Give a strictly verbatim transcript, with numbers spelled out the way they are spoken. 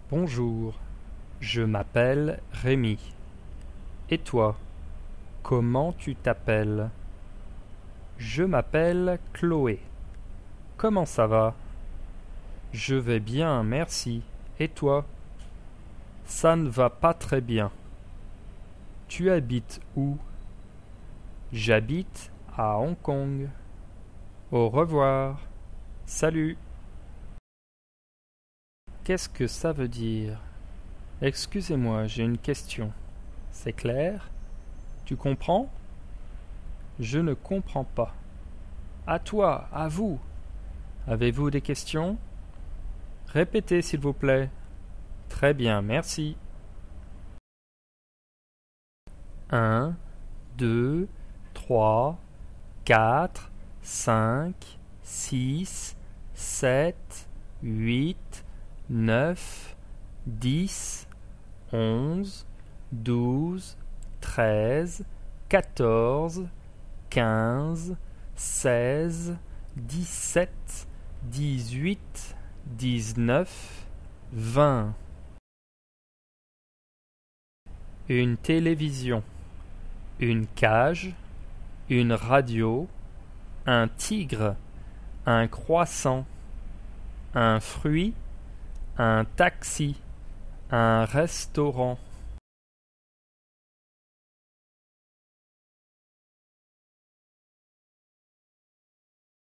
Bonjour, je m'appelle Rémi. Et toi, comment tu t'appelles? Je m'appelle Chloé. Comment ça va? Je vais bien, merci. Et toi? Ça ne va pas très bien. Tu habites où? J'habite à Hong Kong. Au revoir. Salut. Qu'est-ce que ça veut dire? Excusez-moi, j'ai une question. C'est clair? Tu comprends? Je ne comprends pas. À toi, à vous. Avez-vous des questions? Répétez, s'il vous plaît. Très bien, merci. Un, deux, trois, quatre, cinq, six, sept, huit, neuf, dix, onze, douze, treize, quatorze, quinze, seize, dix-sept, dix-huit, dix-neuf, vingt. Une télévision, une cage, une radio, un tigre, un croissant, un fruit, un taxi, un restaurant.